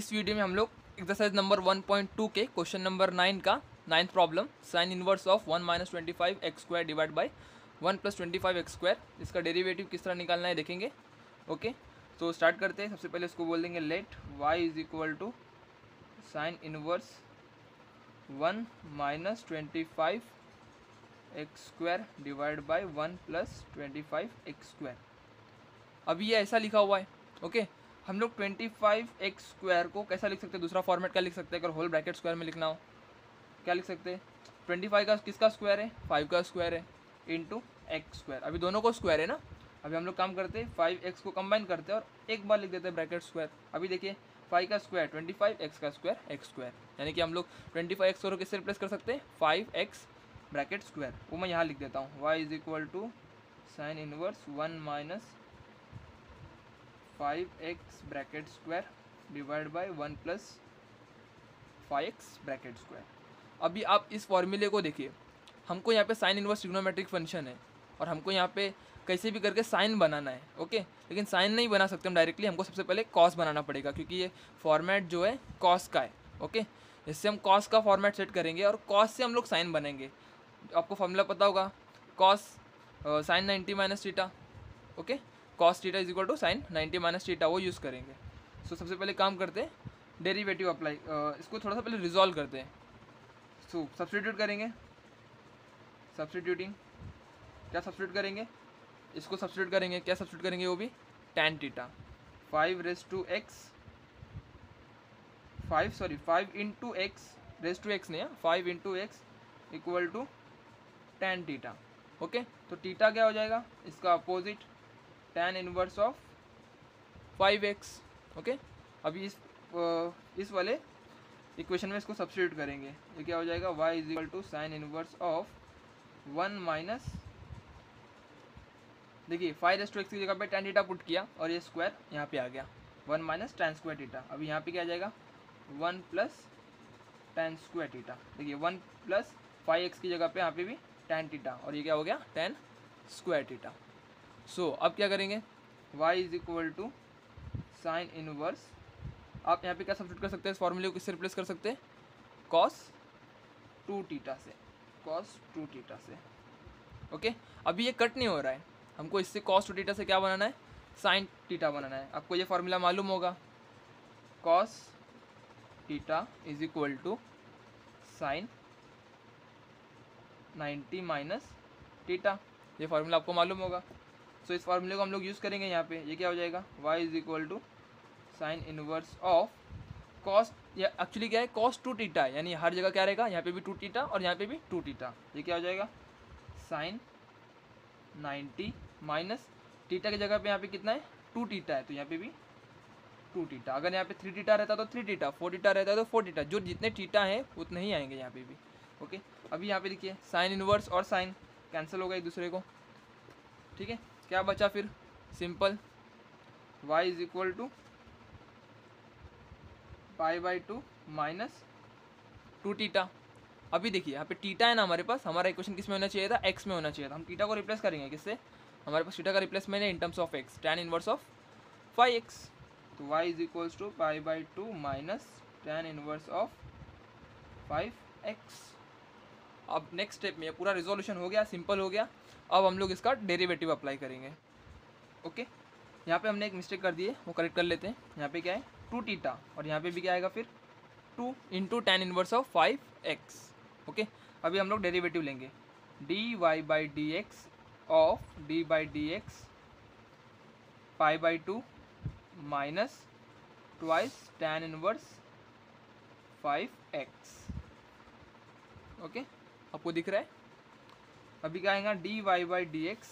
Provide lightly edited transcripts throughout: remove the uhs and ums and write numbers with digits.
इस वीडियो में हम लोग एक्सरसाइज नंबर 1.2 के क्वेश्चन नंबर 9 का 9th problem sine inverse of 1 minus 25 x square divide by 1 plus 25 x square, इसका डेरिवेटिव किस तरह निकालना है देखेंगे। ओके, तो स्टार्ट करते हैं। सबसे पहले इसको बोल देंगे let y is equal to sine inverse 1 minus 25 x square divide by 1 plus 25 x square. अभी ये ऐसा लिखा हुआ है। ओके, हम लोग 25 एक्स स्क्वायर को कैसा लिख सकते हैं, दूसरा फॉर्मेट क्या लिख सकते हैं अगर होल ब्रैकेट स्क्वायर में लिखना हो, क्या लिख सकते हैं। 25 का किसका स्क्वायर है, 5 का स्क्वायर है, इंटू एक्स स्क्वायर। अभी दोनों को स्क्वायर है ना, अभी हम लोग काम करते हैं 5x को कंबाइन करते हैं और एक बार लिख देते हैं ब्रैकेट स्क्वायर। अभी देखिए 5 का स्क्वायर 25, एक्स का स्क्वायर एक्स स्क्वायर, यानी कि हम लोग 25 एक्स को किससे रिप्लेस कर सकते हैं, 5x ब्रैकेट स्क्वायर। वो मैं यहाँ लिख देता हूँ, y is equal to sine inverse 1 minus 5x bracket square divide by 1 plus 5x bracket square. अभी आप इस फॉर्मूले को देखिए, हमको यहाँ पे साइन इनवर्स ट्रिग्नोमेट्रिक फंक्शन है और हमको यहाँ पे कैसे भी करके साइन बनाना है। ओके, लेकिन साइन नहीं बना सकते हम डायरेक्टली, हमको सबसे पहले कॉस बनाना पड़ेगा क्योंकि ये फॉर्मेट जो है कॉस का है। ओके, इससे हम कॉस का फॉर्मेट सेट करेंगे और कॉस से हम लोग साइन बनेंगे। आपको फॉर्मूला पता होगा, cos sine 90 minus theta. Okay, cos theta is equal to sine 90 minus theta, वो यूज़ करेंगे। सो सबसे पहले काम करते हैं, डेरिवेटिव अप्लाई, इसको थोड़ा सा पहले रिजॉल्व करते हैं। सो सब्स्टिट्यूट करेंगे, सब्स्टिट्यूटिंग क्या सब्स्टिट्यूट करेंगे, इसको सब्स्टिट्यूट करेंगे, क्या सब्स्टिट्यूट करेंगे, वो भी tan theta 5 raise to x 5 into x raise to x नहीं है, 5 into x equal to tan theta. Okay, तो थीटा क्या हो जाएगा, इसका opposite tan inverse of 5x। Okay, अभी इस वाले इक्वेशन में इसको सब्स्टिट्यूट करेंगे, ये क्या हो जाएगा, y is equal to sine inverse of 1 minus, देखिए 5 रेस टू एक्स की जगह पे tan थीटा पुट किया और ये स्क्वायर यहाँ पे आ गया 1 माइनस tan स्क्वायर थीटा। अभी यहाँ पे क्या आ जाएगा 1 प्लस tan स्क्वायर थीटा। देखिए 1 प्लस 5x की जगह पे यहाँ पे भी tan थीटा और ये क्या हो गया tan स्क्वायर थीटा। सो अब क्या करेंगे, y is equal to sine inverse, आप यहाँ पे क्या सब्स्टिट्यूट कर सकते हैं, इस फॉर्मूले को किससे रिप्लेस कर सकते हैं, cos 2 थीटा से, cos 2 थीटा से। ओके, अभी ये कट नहीं हो रहा है, हमको इससे cos 2 थीटा से क्या बनाना है, साइन थीटा बनाना है। आपको ये फॉर्मूला मालूम होगा, cos theta is equal to sine 90 minus theta, ये फार्मूला आपको मालूम होगा। सो इस फार्मूले को हम लोग यूज़ करेंगे यहाँ पे, ये क्या हो जाएगा, y is equal to sine inverse of cos, या एक्चुअली क्या है cos 2 थीटा है, यानी हर जगह क्या रहेगा, यहाँ पे भी 2 थीटा और यहाँ पे भी 2 थीटा। ये क्या हो जाएगा साइन 90 माइनस थीटा की जगह पे यहाँ पे कितना है 2 थीटा है, तो यहाँ पे भी 2 थीटा। अगर यहाँ पे 3 थीटा रहता तो 3 थीटा, 4 थीटा रहता है तो 4 थीटा, जो जितने थीटा हैं उतने ही आएंगे यहाँ पे भी। ओके, अभी यहाँ पे देखिए साइन इनवर्स और साइन कैंसिल होगा एक दूसरे को। ठीक है, क्या बचा फिर, simple y is equal to pi by 2 minus 2 theta. अभी देखिए यहाँ पे थीटा है ना हमारे पास, हमारा इक्वेशन किस में होना चाहिए था, x में होना चाहिए था। हम थीटा को रिप्लेस करेंगे किससे, हमारे पास थीटा का रिप्लेसमेंट है in terms of x, tan inverse of 5x। तो y is equals to pi by 2 minus tan inverse of 5x। अब नेक्स्ट स्टेप में ये पूरा रिजोल्यूशन हो गया, सिंपल हो गया। अब हम लोग इसका डेरिवेटिव अप्लाई करेंगे। ओके, यहाँ पे हमने एक मिस्टेक कर दी है, वो करेक्ट कर लेते हैं। यहाँ पे क्या है 2 थीटा और यहाँ पे भी क्या आएगा फिर 2 into tan inverse of 5x। Okay, अभी हम लोग डेरिवेटिव लेंगे, dy by D x of D by D x pi by 2 minus twice tan inverse 5x। Okay, आपको दिख रहा है। अभी क्या आएगा dy बाई डी एक्स,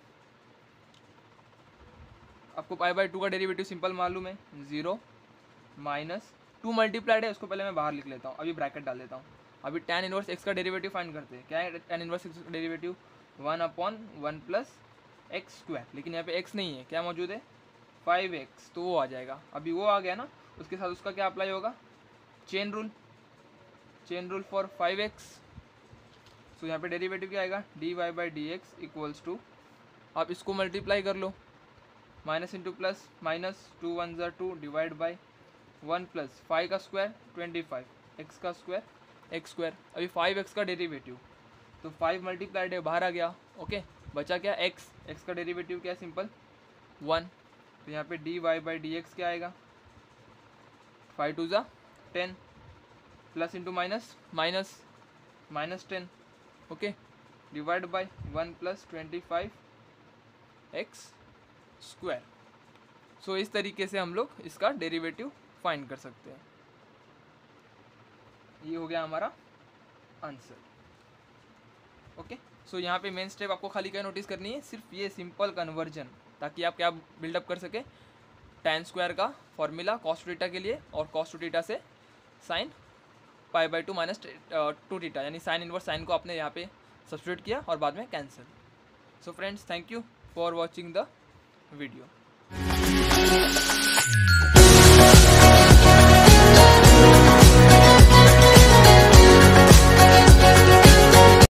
आपको पाई बाई 2 का डेरिवेटिव सिंपल मालूम है 0 माइनस 2 मल्टीप्लाइड है, उसको पहले मैं बाहर लिख लेता हूँ, अभी ब्रैकेट डाल देता हूँ। अभी tan इनवर्स x का डेरिवेटिव फाइंड करते हैं, क्या है tan इनवर्स x का डेरिवेटिव 1/1 प्लस एक्स स्क्वायर, लेकिन यहाँ पे x नहीं है, क्या मौजूद है 5x, तो वो आ जाएगा। अभी वो आ गया ना, उसके साथ उसका क्या अप्लाई होगा, चेन रूल फॉर 5x। सो यहाँ पे डेरिवेटिव क्या आएगा dy by D x equals to, आप इसको मल्टीप्लाई कर लो, minus into plus minus 2 1 2 divide by 1 plus 5 का स्क्वायर 25, एक्स का स्क्वायर एक्स स्क्वायर। अभी 5x का डेरिवेटिव, तो 5 मल्टीप्लाइड बाहर आ गया। ओके, बचा क्या x, x का डेरिवेटिव क्या है, सिंपल 1। तो यहाँ पे dy/dx क्या आएगा, 5 2 ज़ा 10, plus into minus minus minus 10। Okay, divide by 1 plus 25 x square. So इस तरीके से हम लोग इसका डेरिवेटिव फाइंड कर सकते हैं। ये हो गया हमारा आंसर। ओके, सो यहाँ पे मेन स्टेप आपको खाली क्या नोटिस करनी है, सिर्फ ये सिंपल कन्वर्जन, ताकि आप क्या बिल्डअप कर सके, tan स्क्वायर का फॉर्मूला cos टू थीटा के लिए, और cos टू थीटा से sin π/2 माइनस 2 थीटा, यानी साइन इनवर्स साइन को आपने यहाँ पे सब्स्टिट्यूट किया और बाद में cancel. So friends, thank you for watching the video.